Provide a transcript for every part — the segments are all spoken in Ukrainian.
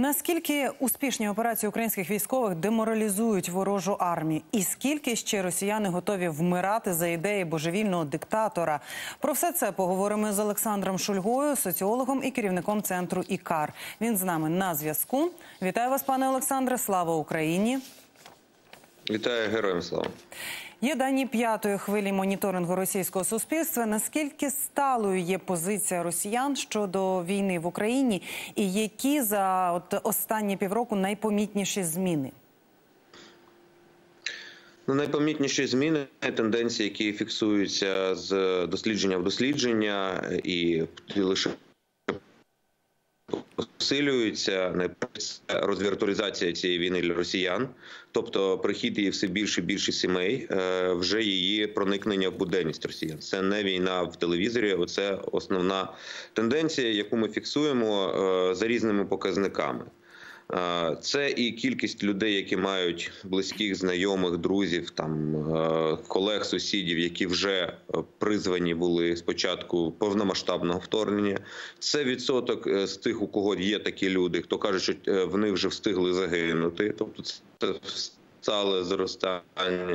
Наскільки успішні операції українських військових деморалізують ворожу армію? І скільки ще росіяни готові вмирати за ідеї божевільного диктатора? Про все це поговоримо з Олександром Шульгою, соціологом і керівником центру «Ікар». Він з нами на зв'язку. Вітаю вас, пане Олександре. Слава Україні! Вітаю, героям слава! Є дані п'ятої хвилі моніторингу російського суспільства. Наскільки сталою є позиція росіян щодо війни в Україні? І які за останні півроку найпомітніші зміни? Найпомітніші зміни – тенденції, які фіксуються з дослідження в дослідження і лише посилюється розвіртуалізація цієї війни для росіян, тобто прихід її все більше і більше сімей, вже її проникнення в буденність росіян. Це не війна в телевізорі, це основна тенденція, яку ми фіксуємо за різними показниками. Це і кількість людей, які мають близьких, знайомих, друзів, колег, сусідів, які вже призвані були з початку повномасштабного вторгнення. Це відсоток з тих, у кого є такі люди, хто каже, що вони вже встигли загинути. Тобто це стале зростання.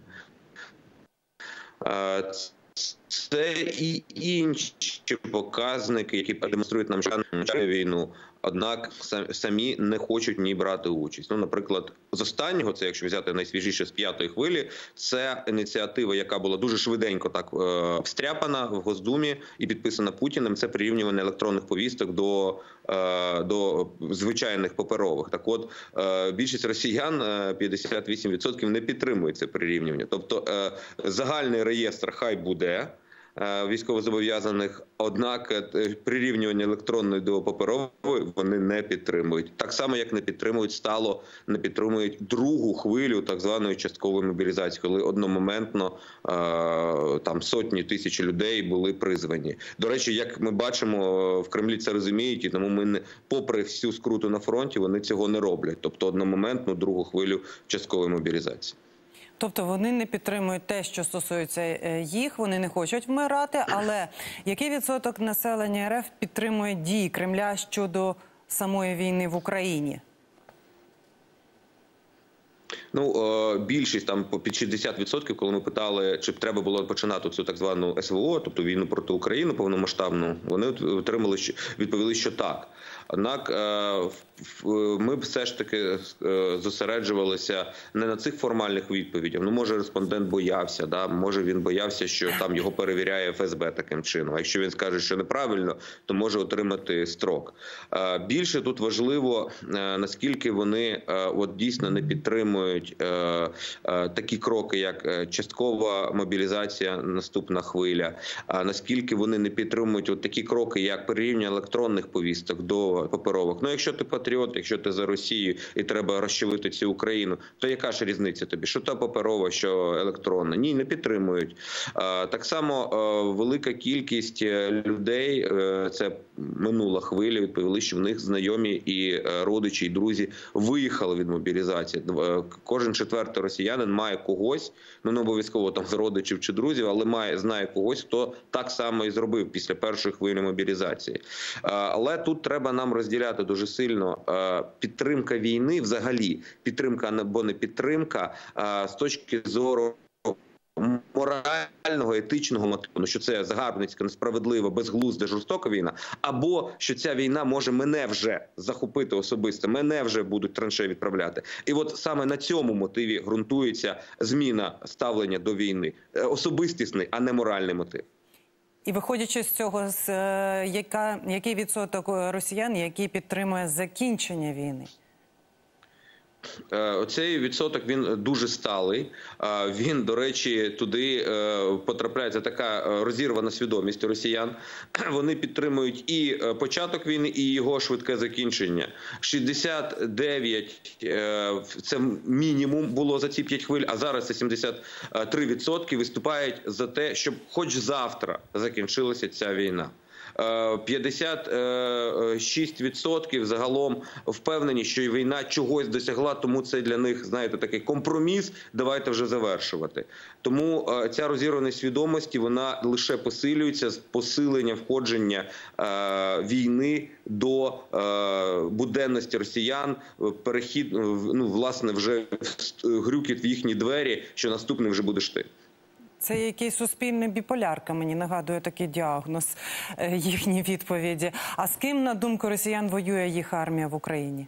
Це і інші показники, які демонструють нам, що війну, однак самі не хочуть в ній брати участь. Наприклад, з останнього, це якщо взяти найсвіжіше з п'ятої хвилі, це ініціатива, яка була дуже швиденько так встряпана в Госдумі і підписана Путіним, це прирівнювання електронних повісток до звичайних паперових. Так от, більшість росіян, 58%, не підтримують це прирівнювання. Тобто, загальний реєстр хай буде військовозобов'язаних, однак прирівнювання електронної до паперової вони не підтримують. Так само, як не підтримують другу хвилю так званої часткової мобілізації, коли одномоментно сотні тисяч людей були призвані. До речі, як ми бачимо, в Кремлі це розуміють, і тому попри всю скруту на фронті, вони цього не роблять. Тобто одномоментну другу хвилю часткової мобілізації. Тобто вони не підтримують те, що стосується їх, вони не хочуть вмирати, але який відсоток населення РФ підтримує дії Кремля щодо самої війни в Україні? Більшість, під 60%, коли ми питали, чи треба було починати цю так звану СВО, тобто війну проти України повномасштабну, вони відповіли, що так. Однак ми б все ж таки зосереджувалися не на цих формальних відповідях. Може, респондент боявся, може він боявся, що там його перевіряє ФСБ таким чином. А якщо він скаже, що неправильно, то може отримати строк. Більше тут важливо, наскільки вони дійсно не підтримують такі кроки, як часткова мобілізація, наступна хвиля, наскільки вони не підтримують такі кроки, як перерівняння електронних повісток до паперових. Якщо ти патріот, якщо ти за Росію і треба розчавити цю Україну, то яка ж різниця тобі? Що та паперова, що електронна? Ні, не підтримують. Так само велика кількість людей, це минула хвиля, відповіли, що в них знайомі і родичі, і друзі виїхали від мобілізації. Кожен четвертий росіянин має когось, не обов'язково з родичів чи друзів, але знає когось, хто так само і зробив після першої хвилі мобілізації. Але тут треба нам розділяти дуже сильно підтримка війни взагалі, підтримка або не підтримка з точки зору морального, етичного мотиву, що це загарбницька, несправедлива, безглузда, жорстока війна, або що ця війна може мене вже захопити особисто, мене вже будуть траншеї відправляти. І саме на цьому мотиві ґрунтується зміна ставлення до війни. Особистісний, а не моральний мотив. І виходячи з цього, який відсоток росіян, який підтримує закінчення війни? Оцей відсоток, він дуже сталий. Він, до речі, туди потрапляється така розірвана свідомість росіян. Вони підтримують і початок війни, і його швидке закінчення. 69 – це мінімум було за ці 5 хвиль, а зараз це 73% виступають за те, щоб хоч завтра закінчилася ця війна. 56% загалом впевнені, що і війна чогось досягла, тому це для них, знаєте, такий компроміс, давайте вже завершувати. Тому ця розірваність свідомості, вона лише посилюється з посилення входження війни до буденності росіян, перехід, власне, вже грюкіт в їхні двері, що наступний вже будеш ти. Це якийсь суспільний біполярка, мені нагадує такий діагноз, їхні відповіді. А з ким, на думку росіян, воює їх армія в Україні?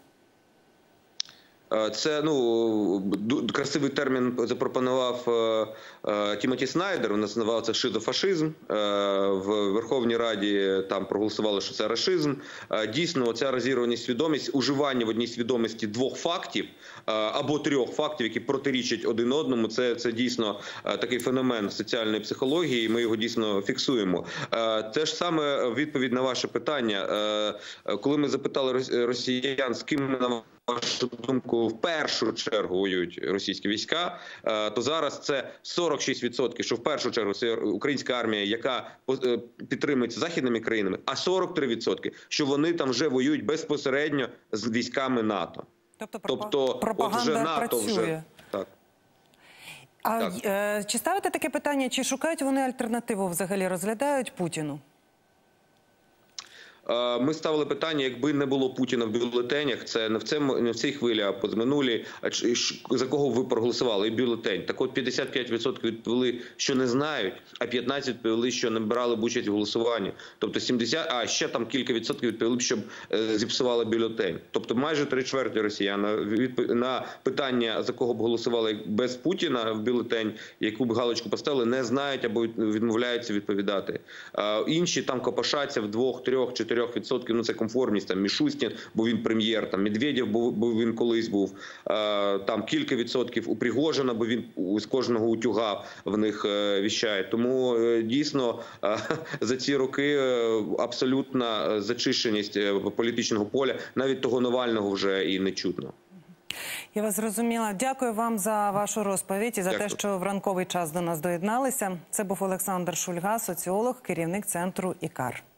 Це, красивий термін запропонував Тімоті Снайдер, він називав це шизофашизм. В Верховній Раді там проголосували, що це рашизм. Дійсно, ця розірваність свідомість, уживання в одній свідомості двох фактів або трьох фактів, які протирічать один одному, це дійсно такий феномен соціальної психології, і ми його дійсно фіксуємо. Те ж саме відповідь на ваше питання. Коли ми запитали росіян, з ким, на вашу думку, в першу чергу воюють російські війська, то зараз це 46%, що в першу чергу це українська армія, яка підтримується західними країнами, а 43%, що вони там вже воюють безпосередньо з військами НАТО. Тобто пропаганда вже НАТО працює. Вже, так. Чи ставите таке питання, чи шукають вони альтернативу, взагалі розглядають Путіну? Ми ставили питання, якби не було Путіна в бюлетенях, це не в цій хвилі, а позаминулі, за кого ви проголосували, і бюлетень. Так от 55% відповіли, що не знають, а 15% відповіли, що не брали б участь в голосуванні. Тобто 70%, а ще там кілька відсотків відповіли, щоб зіпсували бюлетень. Тобто майже 3/4 росіян на питання, за кого б голосували без Путіна в бюлетень, яку б галочку поставили, не знають або відмовляються відповідати. Інші там копошаться в 2, 3, 4%, це конформність, там Мішустін, бо він прем'єр, там Медведєв, бо він колись був, там кілька відсотків у Пригожина, бо він з кожного утюга в них віщає. Тому дійсно за ці роки абсолютна зачищеність політичного поля, навіть того Навального вже і не чутно. Я вас зрозуміла. Дякую вам за вашу розповідь і за те, що в ранковий час до нас доєдналися. Це був Олександр Шульга, соціолог, керівник центру «ІКАР».